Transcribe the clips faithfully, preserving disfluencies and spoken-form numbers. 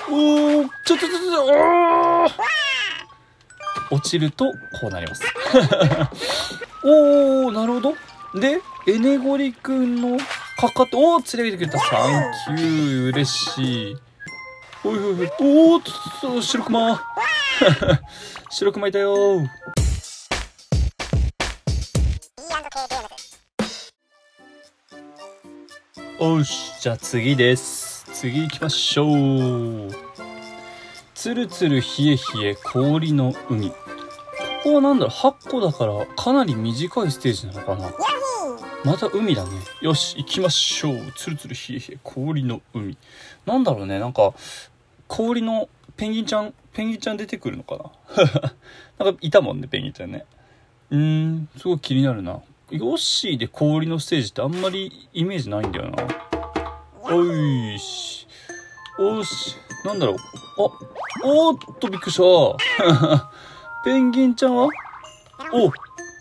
おー、ちょちょちょちょ、おー、落ちるとこうなります。おー、なるほど。で、エネゴリくんのかかって、おー、連れてきてくれた。サンキュー、嬉しい。おいおいおい、おーっと、白熊。白熊いたよー。おし、じゃあ次です。次行きましょう。つるつる冷え冷え氷の海。ここはなんだろう、はっこだからかなり短いステージなのかな。また海だね。よし、行きましょう。つるつる冷え冷え氷の海。なんだろうね、なんか氷のペンギンちゃん、ペンギンちゃん出てくるのかな。なんかいたもんね、ペンギンちゃんね。うーん、すごい気になるな。ヨッシーで氷のステージってあんまりイメージないんだよな。おいし。おし。なんだろう。あ、おーっとびっくりした。ペンギンちゃんはお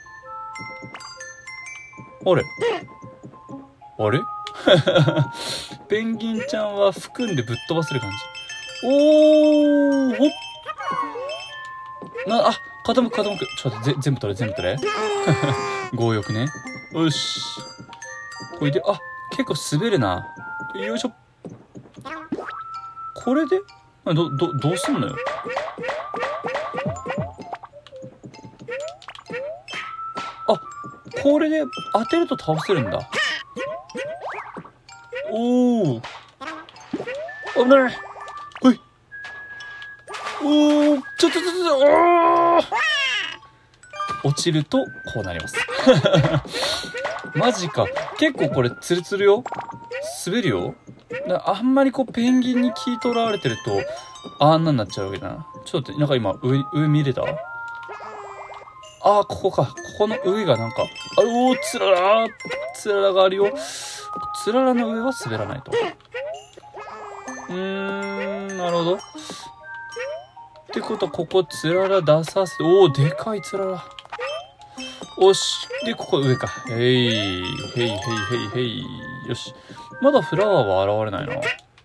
あれあれペンギンちゃんは含んでぶっ飛ばせる感じ。おーほっな、あ、傾く傾く。ちょっと待って、全部取れ、全部取れ。強欲ね。よし。これで、あ、結構滑るな。よいしょ。これでど、ど、どうすんのよ。あ、これで当てると倒せるんだ。おー。危ない。ほい。おー、ちょちょちょちょ、おー。落ちるとこうなります。マジか。結構これツルツルよ。滑るよ。あんまりこうペンギンに気取られてるとあんなになっちゃうわけだな。ちょっとなんか今上上見れた？あー、ここか。ここの上がなんか、あれ、おー、つららー、つららがあるよ。つららの上は滑らないと。うーん、なるほど。ってことはここつらら出させて、おー、でかいつらら。おし。で、ここ上か。へい。へいへいへいへい。よし。まだフラワーは現れないな。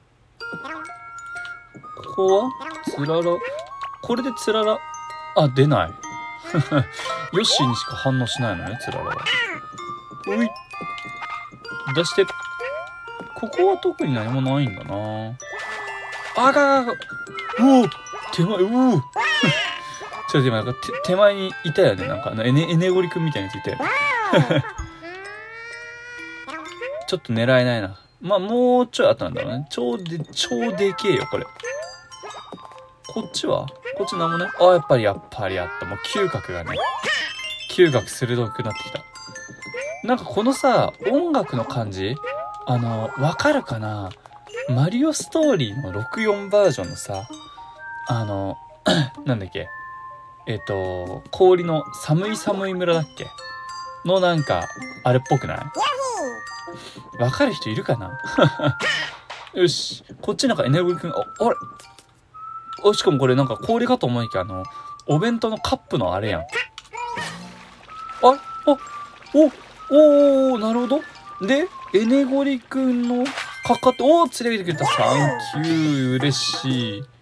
ここはつらら。これでつらら。あ、出ない。ヨッシーにしか反応しないのね、つららは。おい。出して。ここは特に何もないんだな。あががが。うお手前、うおちょっと今なんか手、手前にいたよね。なんかあのエネ、エネゴリくんみたいなやついたよね。ちょっと狙えないな。まあ、もうちょい後なんだろうね。超で、超でけえよ、これ。こっちはこっちなんもね。あ、やっぱり、やっぱりあった。もう嗅覚がね。嗅覚鋭くなってきた。なんかこのさ、音楽の感じあの、わかるかな？マリオストーリーのろくじゅうよんバージョンのさ、あの、なんだっけえっと、氷の寒い寒い村だっけのなんか、あれっぽくない？わかる人いるかな？よし。こっちなんかエネルギーくん、あ、あれお、しかもこれなんか氷かと思いきや、あの、お弁当のカップのあれやん。あ、あ、お、おー、なるほど。で、エネゴリくんのかかって、おー、連れてきてくれた。サンキュー、嬉しい。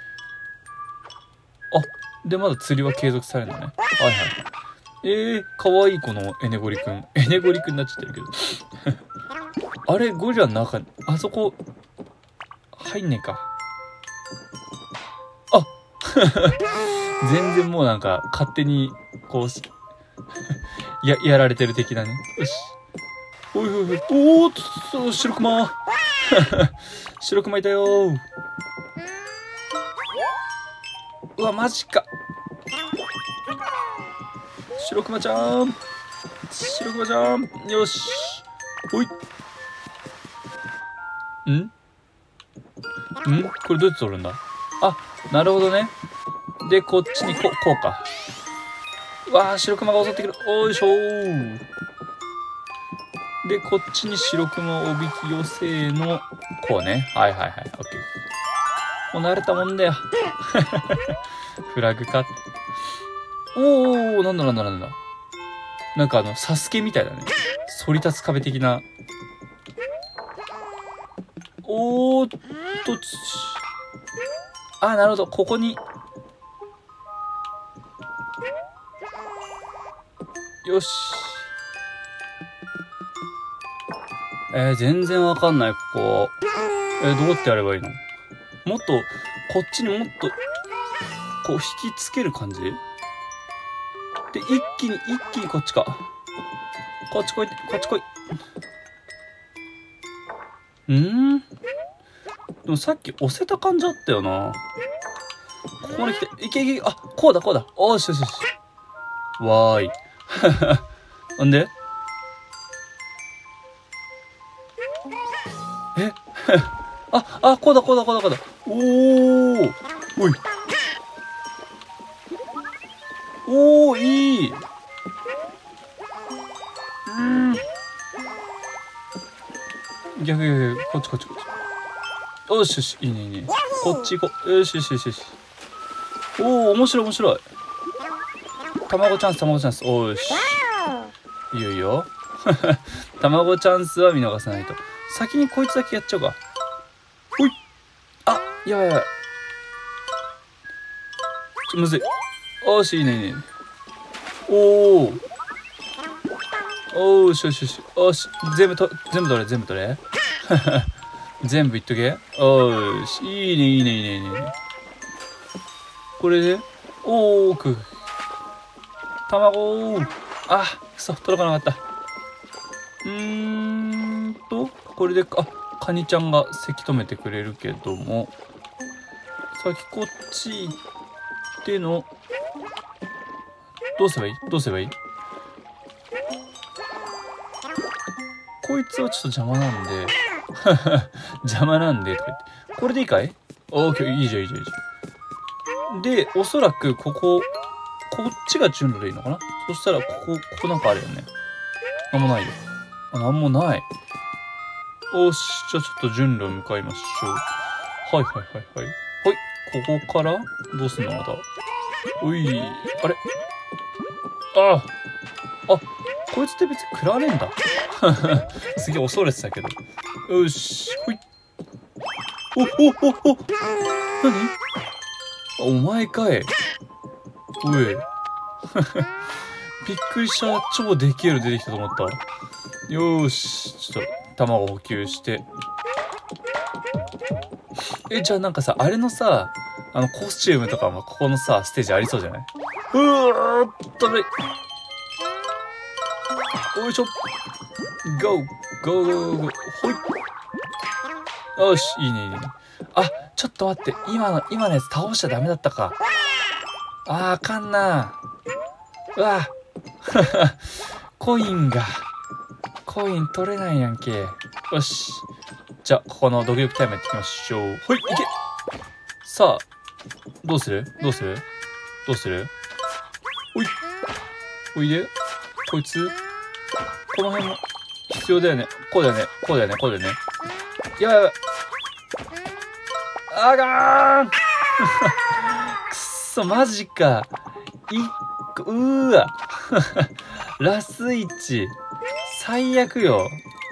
あ、で、まだ釣りは継続されるのね。はいはい。えー、かわいいこのエネゴリくん。エネゴリくんになっちゃってるけど。あれ、ゴリラの中、あそこ、入んねえか。あ全然もうなんか、勝手に、こう、や、やられてる的なね。よし。おいおいおい、おーっと、白熊白熊いたよー。うわ、マジか。白熊ちゃん。白熊ちゃん。よし。おい。んんこれどうやって取るんだ？あ、なるほどね。で、こっちにこ、こうか。うわー、白熊が襲ってくる。おいしょー。で、こっちに白熊をおびき寄せの、こうね。はいはいはい。オッケー。もう慣れたもんだよ。フラグか。おー、なんだなんだなんだ。なんかあの、サスケみたいだね。反り立つ壁的な。おーっと、 あ、なるほど。ここに。よし。えー、全然わかんない、ここ。えー、どうやってやればいいの？もっと、こっちにもっと、こう、引きつける感じで、一気に、一気にこっちか。こっち来い、こっち来い。んーでもさっき押せた感じあったよな。ここまで来て、いけいけ、あ、こうだこうだ。おーしよしよし。わーい。なんでえあ、あ、こうだこうだこうだこうだ。おーおい。おー、いい。うん。逆逆逆、こっちこっちこっち。よしよし、いいねいいね。こっち行こう。よしよしよしよし。おー、面白い面白い。卵チャンス卵チャンス。おーし。いいよいいよ。卵チャンスは見逃さないと。先にこいつだけやっちゃおうか。ほい。あ、やばいやばい。ちょ、むずい。おーし、いいねいいね。おー。おーしよしよし。おーし。全部と、全部取れ、全部取れ。全部いっとけ。おーし。いいねいいねいいねいいね。これで、おーく。卵ー。あ、くそ、届かなかった。うーんと、これで、あ、カニちゃんがせき止めてくれるけども、先こっち行っての、どうすればいいどうすればいいこいつはちょっと邪魔なんで、邪魔なんで、とか言って。これでいいかい？オーケー、いいじゃんいいじゃんいいじゃん。で、おそらくここ、こっちが順路でいいのかな？そしたら、ここ、ここなんかあるよね。なんもないよ。あ、なんもない。よし、じゃあちょっと順路向かいましょう。はいはいはいはい。はい、ここからどうすんのまた。おい、あれああ、あ、こいつって別に食らわねえんだ。すげえ恐れてたけど。よし、ほい。お、お、お、お、何？お前かい。おい。びっくりした。超でけえの出てきたと思った。よーし、ちょっと卵補給して。え、じゃあなんかさ、あれのさ、あのコスチュームとかもここのさ、ステージありそうじゃない？うわーっとね。よいしょ。ゴー、ゴーゴーゴー、ほい。よし、いいねいいね。あ、ちょっと待って。今の、今のやつ倒しちゃダメだったか。あー、あかんな。うわコインが。コイン取れないやんけ。よし。じゃあ、ここのドキドキタイムやっていきましょう。ほい、いけ。さあ、どうするどうするどうするほい。ほいで、こいつ、この辺も必要だよね。こうだよね。こうだよね。こうだよね。やばいやばい。あがーんくっそ、マジか。いっこ、うーわ。ラスイチ。最悪よ。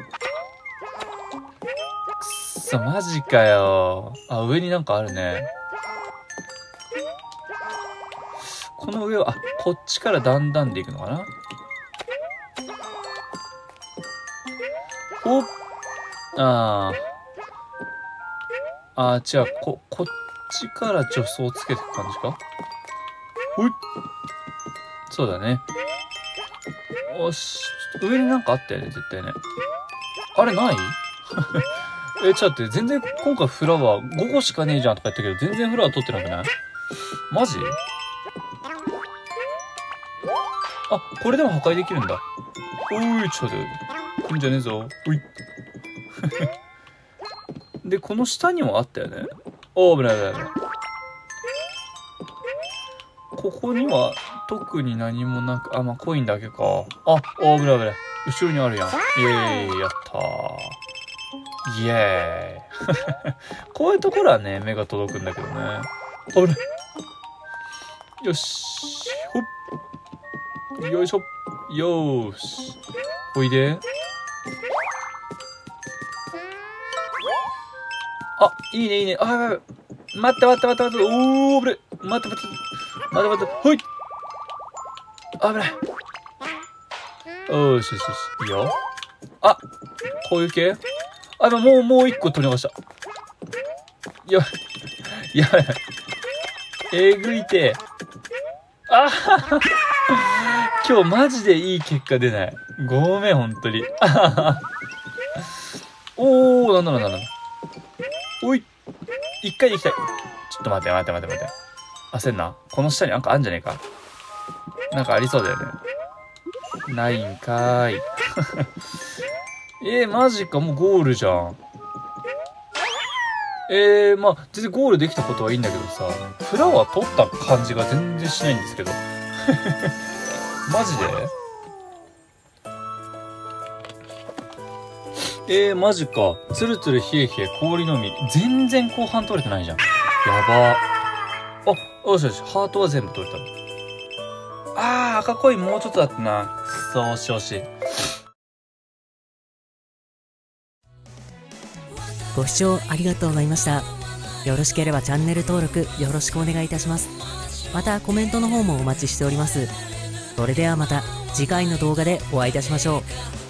くっそ、マジかよ。あ、上になんかあるね。この上は、あ、こっちからだんだんでいくのかな。おっ。あー。あー、違う、こ、こっちから助走つけていく感じか。ほい。そうだね。よし。上になんかあったよね、絶対ね。あれないえ、ちょっと待って、全然今回フラワーごこしかねえじゃんとか言ったけど、全然フラワー取ってなくない？マジ？あ、これでも破壊できるんだ。おーい、ちょっと待って。いいんじゃねえぞ。おい。で、この下にもあったよね。おー、危ない危ない危ない。ここには特に何もなく、あ、まあ、コインだけか。あ、おー、危ない危ない。後ろにあるやん。イエーイ、やったー。イエーイ。こういうところはね、目が届くんだけどね。危ない。よし。ほっ。よいしょ。よーし。おいで。あ、いいねいいね。あ、やばいやばい。 待って待って待って待って。おー、危ない。待って待って。待って待って。ほい。危ない。おーしよしよし。いいよ。あ、こういう系あ、でももう、もう一個取り逃した。やばい。やばい。えぐいて。あはは。今日マジでいい結果出ない。ごめん、ほんとに。あはは。おー、なんだなんだなんだ。おい。一回で行きたい。ちょっと待って待って待って待って。焦んな。この下になんかあんじゃねえか。なんかありそうだよね。ないんかーい。えー、マジか。もうゴールじゃん。えー、まあ、全然ゴールできたことはいいんだけどさ、フラワー取った感じが全然しないんですけど。マジでえー、マジか。つるつる冷え冷え氷のみ。全然後半取れてないじゃん。やば。あ、よしよし。ハートは全部取れた。あー、赤コインもうちょっとだったな。くそーし惜しい。 ご視聴ありがとうございました。よろしければチャンネル登録よろしくお願いいたします。またコメントの方もお待ちしております。それではまた次回の動画でお会いいたしましょう。